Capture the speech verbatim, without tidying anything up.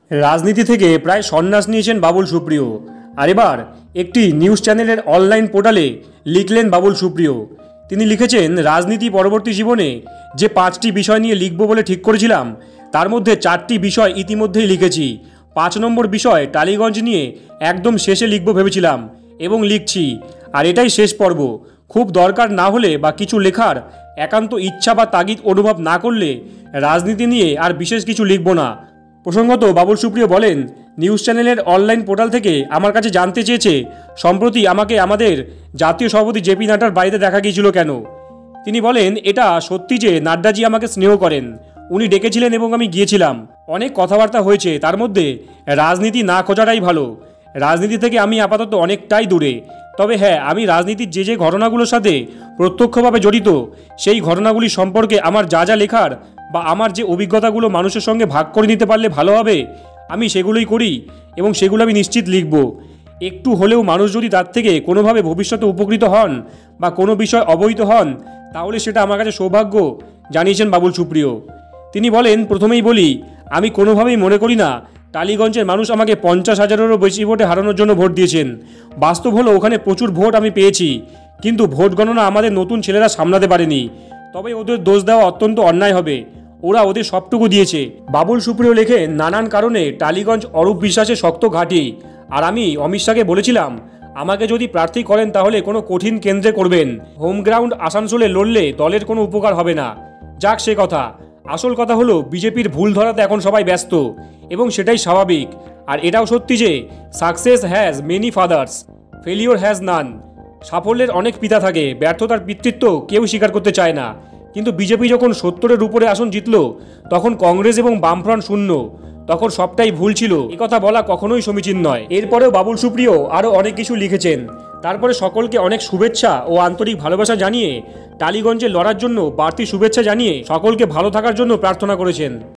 রাজনীতি থেকে প্রায় সন্ন্যাস নিয়েছেন বাবুল সুপ্রিয়। আর এবার একটি নিউজ চ্যানেলের অনলাইন পোর্টালে লিখলেন বাবুল সুপ্রিয়। তিনি লিখেছেন, রাজনীতি পরবর্তী জীবনে যে পাঁচটি বিষয় নিয়ে লিখব বলে ঠিক করেছিলাম তার মধ্যে চারটি বিষয় ইতিমধ্যেই লিখেছি। পাঁচ নম্বর বিষয় টালিগঞ্জ নিয়ে একদম শেষে লিখব ভেবেছিলাম এবং লিখছি। আর এটাই শেষ পর্ব। খুব দরকার না হলে বা কিছু লেখার একান্ত ইচ্ছা বা তাগিদ অনুভব না করলে রাজনীতি নিয়ে আর বিশেষ কিছু লিখব না। প্রসঙ্গত বাবুল সুপ্রিয় বলেন, নিউজ চ্যানেলের অনলাইন পোর্টাল থেকে আমার কাছে জানতে চেয়েছে সম্প্রতি আমাকে আমাদের জাতীয় সভাপতি জেপি নাড্ডার বাড়িতে দেখা গিয়েছিল কেন। তিনি বলেন, এটা সত্যি যে নাড্ডাজি আমাকে স্নেহ করেন, উনি ডেকেছিলেন এবং আমি গিয়েছিলাম। অনেক কথাবার্তা হয়েছে, তার মধ্যে রাজনীতি না খোঁজাটাই ভালো। রাজনীতি থেকে আমি আপাতত অনেকটাই দূরে। তবে হ্যাঁ, আমি রাজনীতির যে যে ঘটনাগুলোর সাথে প্রত্যক্ষভাবে জড়িত সেই ঘটনাগুলি সম্পর্কে আমার যা যা লেখার বা আমার যে অভিজ্ঞতাগুলো মানুষের সঙ্গে ভাগ করে নিতে পারলে ভালো হবে আমি সেগুলোই করি এবং সেগুলো আমি নিশ্চিত লিখব। একটু হলেও মানুষ যদি তার থেকে কোনোভাবে ভবিষ্যতে উপকৃত হন বা কোনো বিষয় অবহিত হন তাহলে সেটা আমার কাছে সৌভাগ্য, জানিয়েছেন বাবুল সুপ্রিয়। তিনি বলেন, প্রথমেই বলি, আমি কোনোভাবেই মনে করি না টালিগঞ্জের মানুষ আমাকে পঞ্চাশ হাজারেরও বেশি ভোটে হারানোর জন্য ভোট দিয়েছেন। বাস্তব হলো ওখানে প্রচুর ভোট আমি পেয়েছি, কিন্তু ভোট গণনা আমাদের নতুন ছেলেরা সামলাতে পারেনি। তবে ওদের দোষ দেওয়া অত্যন্ত অন্যায় হবে, ওরা ওদের সবটুকু দিয়েছে। বাবুল সুপ্রিয় লেখেন, নানান কারণে টালিগঞ্জ অরূপ বিশ্বাসের শক্ত ঘাঁটি। আর আমি অমিত শাহকে বলেছিলাম আমাকে যদি প্রার্থী করেন তাহলে কোনো কঠিন কেন্দ্রে করবেন। হোম গ্রাউন্ড আসানসোলে লড়লে দলের কোনো উপকার হবে না। যাক সে কথা, আসল কথা হলো বিজেপির ভুল ধরাতে এখন সবাই ব্যস্ত এবং সেটাই স্বাভাবিক। আর এটাও সত্যি যে success has many fathers, failure has none. সাফল্যের অনেক পিতা থাকে, ব্যর্থতার পিতৃত্ব কেউ স্বীকার করতে চায় না। কিন্তু বিজেপি যখন সত্তরের উপরে আসন জিতল তখন কংগ্রেস এবং বামফ্রন্ট শূন্য, তখন সবটাই ভুল ছিল, একথা বলা কখনোই সমীচীন নয়। এরপরেও বাবুল সুপ্রিয় আরও অনেক কিছু লিখেছেন। তারপরে সকলকে অনেক শুভেচ্ছা ও আন্তরিক ভালোবাসা জানিয়ে টালিগঞ্জে লড়ার জন্য বাড়তি শুভেচ্ছা জানিয়ে সকলকে ভালো থাকার জন্য প্রার্থনা করেছেন।